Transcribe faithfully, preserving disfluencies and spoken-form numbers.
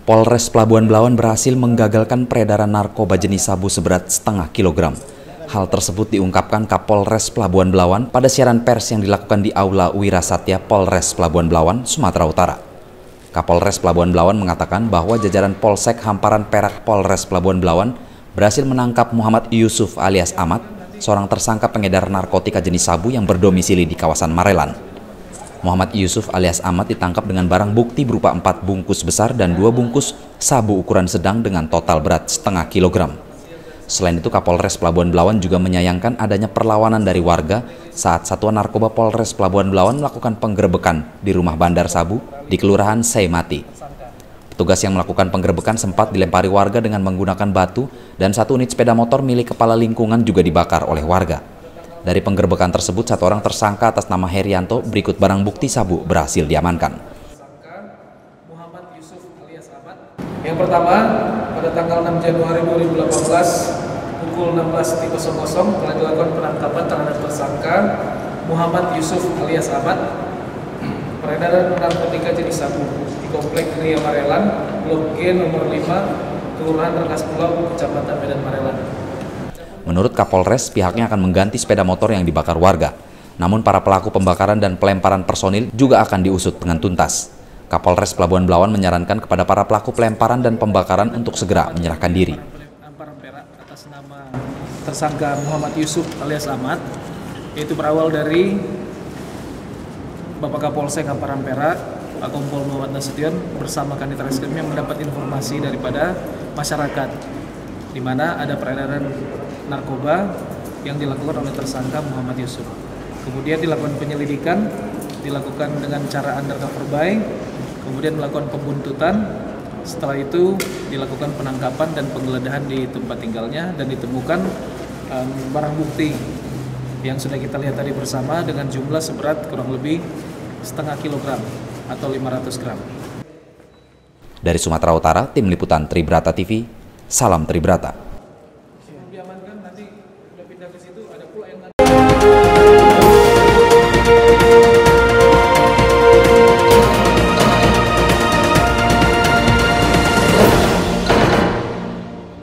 Polres Pelabuhan Belawan berhasil menggagalkan peredaran narkoba jenis sabu seberat setengah kilogram. Hal tersebut diungkapkan Kapolres Pelabuhan Belawan pada siaran pers yang dilakukan di Aula Wirasatya Polres Pelabuhan Belawan, Sumatera Utara. Kapolres Pelabuhan Belawan mengatakan bahwa jajaran Polsek Hamparan Perak Polres Pelabuhan Belawan berhasil menangkap Muhammad Yusuf alias Ahmad, seorang tersangka pengedar narkotika jenis sabu yang berdomisili di kawasan Marelan. Muhammad Yusuf alias Ahmad ditangkap dengan barang bukti berupa empat bungkus besar dan dua bungkus sabu ukuran sedang dengan total berat setengah kilogram. Selain itu, Kapolres Pelabuhan Belawan juga menyayangkan adanya perlawanan dari warga saat Satuan Narkoba Polres Pelabuhan Belawan melakukan penggerebekan di rumah bandar sabu di Kelurahan Seimati. Petugas yang melakukan penggerebekan sempat dilempari warga dengan menggunakan batu dan satu unit sepeda motor milik kepala lingkungan juga dibakar oleh warga. Dari penggerebekan tersebut, satu orang tersangka atas nama Herianto berikut barang bukti sabu berhasil diamankan. Muhammad Yusuf alias Ahmad. Yang pertama, pada tanggal enam Januari dua ribu delapan belas pukul enam belas telah dilakukan penangkapan terhadap tersangka Muhammad Yusuf alias Ahmad peredaran narkotika jenis sabu di Komplek Gria Marelan, Blok G nomor lima, Kelurahan Rengas Pulau, Kecamatan Medan Marelan. Menurut Kapolres, pihaknya akan mengganti sepeda motor yang dibakar warga. Namun para pelaku pembakaran dan pelemparan personil juga akan diusut dengan tuntas. Kapolres Pelabuhan Belawan menyarankan kepada para pelaku pelemparan dan pembakaran untuk segera menyerahkan diri. Hamparan Perak atas nama tersangka Muhammad Yusuf alias Ahmad, yaitu berawal dari Bapak Kapolsek Hamparan Perak, Pak Kompol Muhammad Nasution bersama Kanit Reskrim yang mendapat informasi daripada masyarakat di mana ada peredaran narkoba yang dilakukan oleh tersangka Muhammad Yusuf. Kemudian dilakukan penyelidikan, dilakukan dengan cara undercover buy, kemudian melakukan pembuntutan. Setelah itu dilakukan penangkapan dan penggeledahan di tempat tinggalnya dan ditemukan um, barang bukti yang sudah kita lihat tadi bersama dengan jumlah seberat kurang lebih setengah kilogram atau lima ratus gram. Dari Sumatera Utara, Tim Liputan Tribrata T V, salam Tribrata. Diamankan nanti udah pindah ke situ ada pula yang